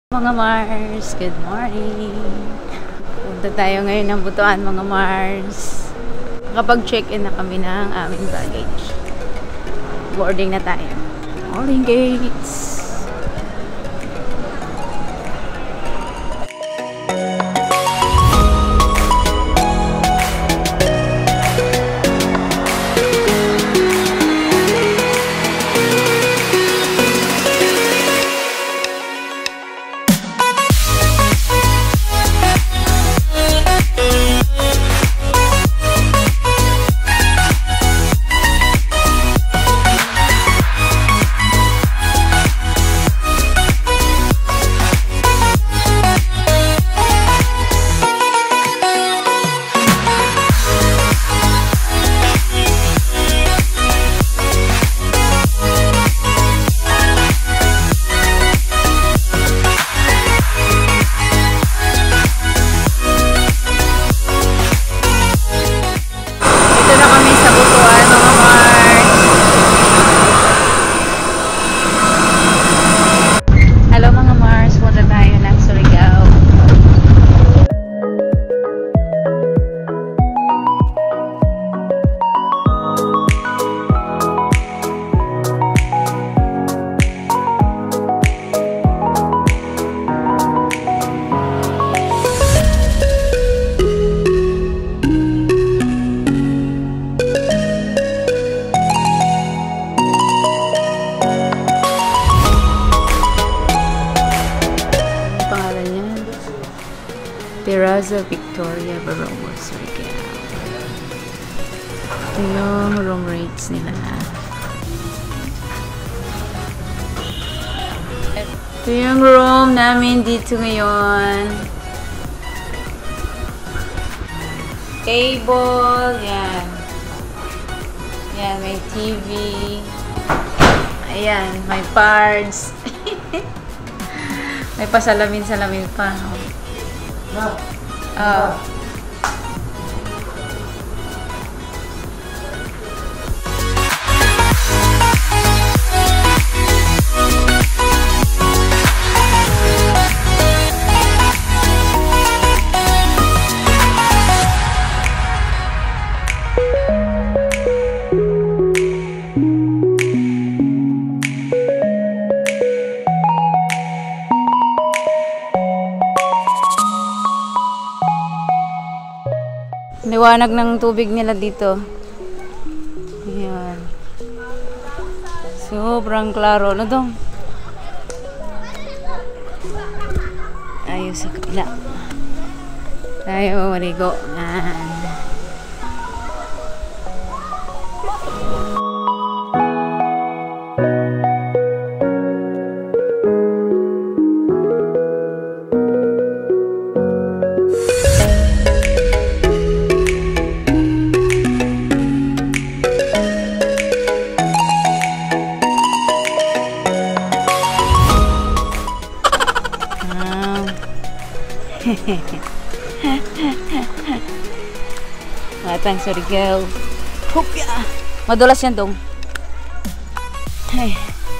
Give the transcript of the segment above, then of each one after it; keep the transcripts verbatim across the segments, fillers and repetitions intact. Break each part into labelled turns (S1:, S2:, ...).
S1: Mga Mars, good morning. Punta tayo ngayon ng Butuan, mga Mars. Kapag check-in na kami ng aming baggage. Boarding na tayo. Boarding gates. Riza Victoria Barobo, SURIGAO. Ito yung room rates nila. Ito yung room namin dito ngayon. Table, yan. Yan, may T V. Ayan, may parts. May pasalamin-salamin pa. Oh. Liwanag ng tubig nila dito. Ayan. Sobrang klaro. Ano dong? Tayo sa kabila. Tayo marigo. Ayan. Matang SURIGAO. Hupya. Madulas yan dong. Ay.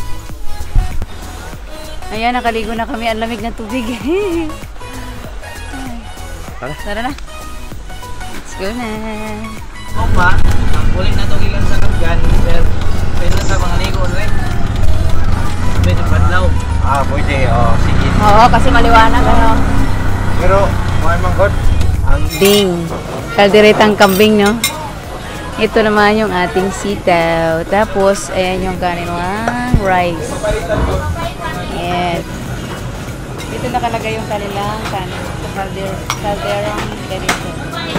S1: Ayan, nakaligo na kami. Ang lamig ng tubig. Tara. Tara na. Let's go na.
S2: Opa, ang kulit na itong ilan sa Cabgan. Pwede na sa mga ligo rin. Pwede padlaw. Ah, pwede. Oh, sige.
S1: Oo, kasi maliwanag. Ano?
S2: Pero, may mangkot. Ang
S1: ding. Kalderetang kambing, no? Ito naman yung ating sitaw. Tapos, ayan yung kanilang rice. Ayan. Dito nakalagay yung kanilang kanin. Kalder, kalderang ganito.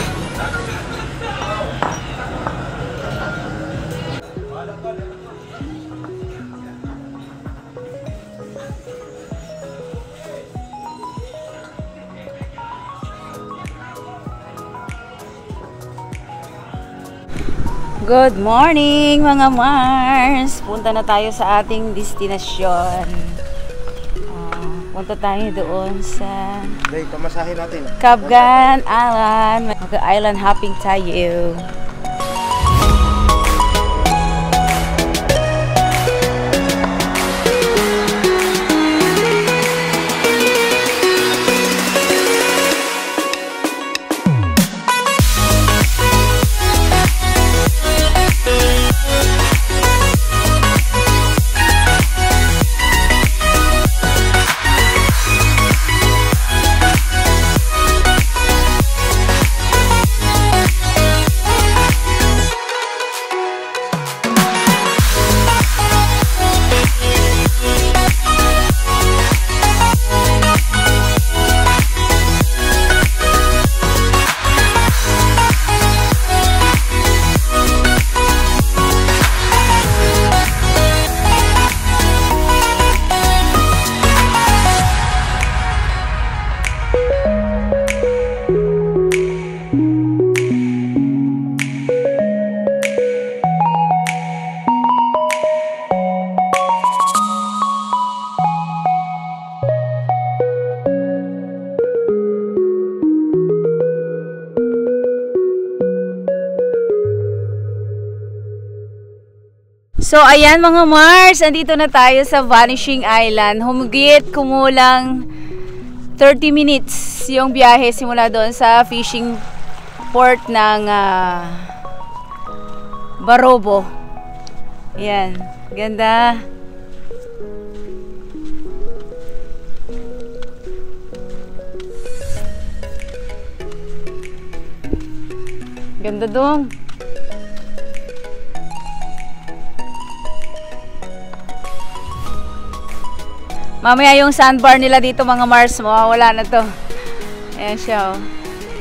S1: Good morning, mga Mars! Punta na tayo sa ating destinasyon. Uh, punta tayo doon sa
S2: Day, pamasahin natin.
S1: Cabgan Island. Mag-island hopping tayo. So, ayan mga Mars, andito na tayo sa Vanishing Island. Humigit kumulang thirty minutes yung biyahe simula doon sa fishing port ng uh, Barobo. Ayan, ganda. Ganda dong. Mamaya yung sandbar nila dito mga Mars, mawawala na to. Ayan siya oh.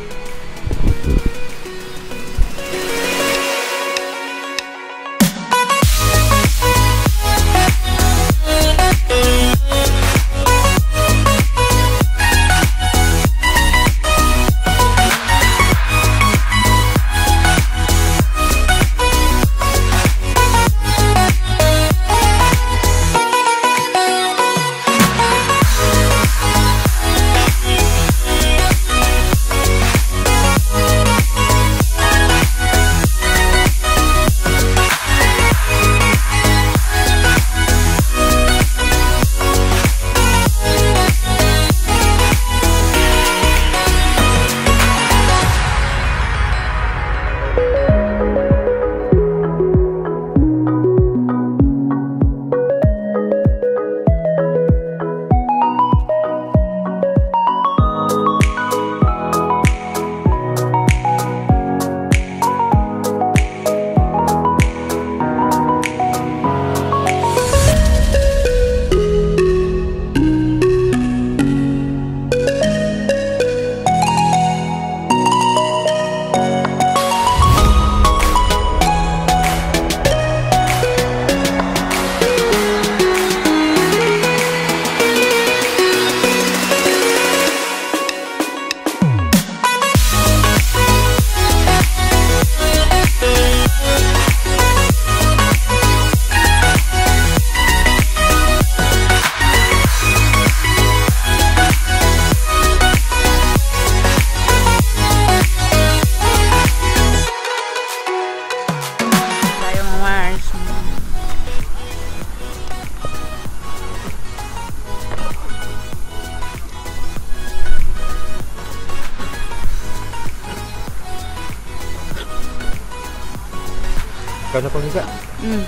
S2: Ikaw na panghiga.
S1: Mm.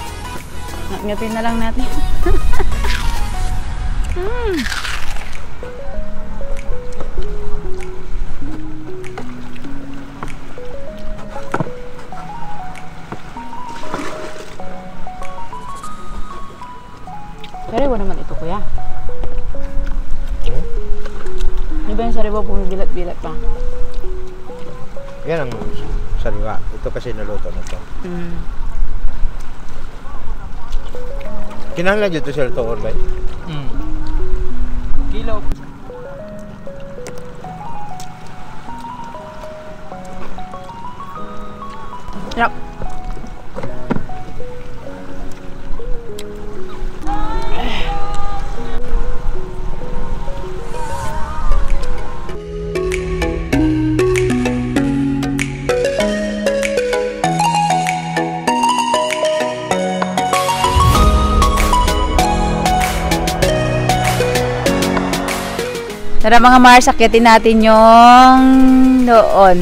S1: Ngatin na lang natin. mm. Sariwa naman ito, kuya.
S2: Hmm?
S1: Di ba yung sariwa bumibilat-bilat pa?
S2: Yan ang sariwa. Ito kasi naluto na to.
S1: Mm.
S2: Kinahanglan dito sila ito online? Mm. Kilo.
S1: Sarap. Tara mga Mars, akyatin natin yung doon.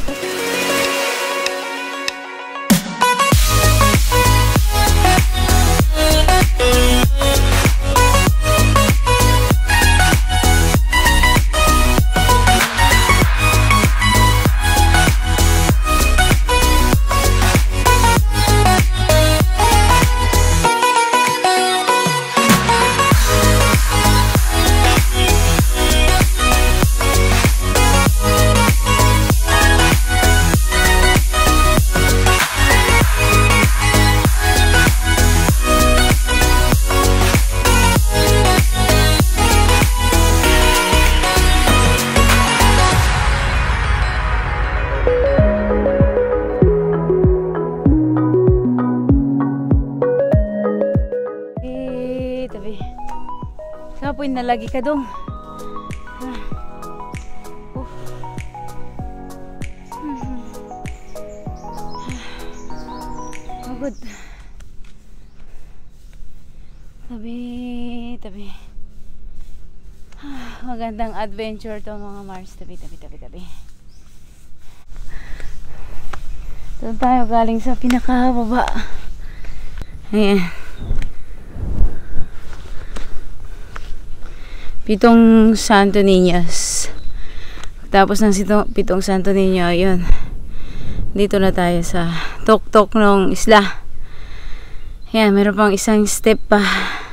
S1: Kapoy na lagi ka dong. Ah. Uh. Mm-hmm. Ah. Oh, good. Tabi, tabi. Magandang adventure to mga Mars. Tabi, tabi, tabi, tabi. Doon tayo galing sa pinakababa. Ayan. Pitong Santo Niños. Tapos ng sito, pitong Santo Niño, ayun. Dito na tayo sa tok-tok ng isla. Ayan, meron pang isang step pa.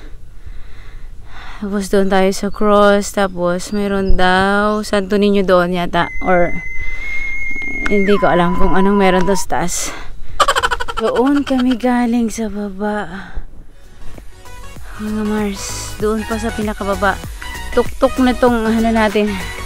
S1: Tapos doon tayo sa cross. Tapos meron daw Santo Niño doon yata. Or hindi ko alam kung anong meron doon sa taas. Doon kami galing sa baba. Mga Mars. Doon pa sa pinakababa. Tuk-tuk na tong ano natin.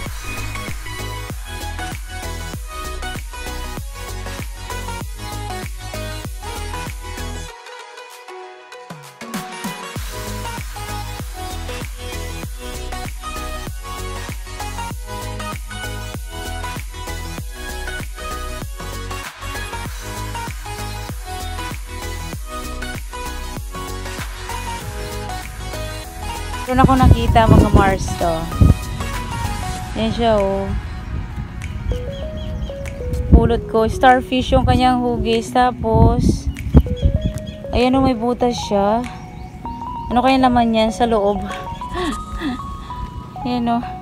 S1: Doon ako nakita mga Mars to. Yan siya oh. Pulot ko. Starfish yung kanyang hugis. Tapos ayan oh, may butas siya. Ano kaya naman yan sa loob? Yan oh.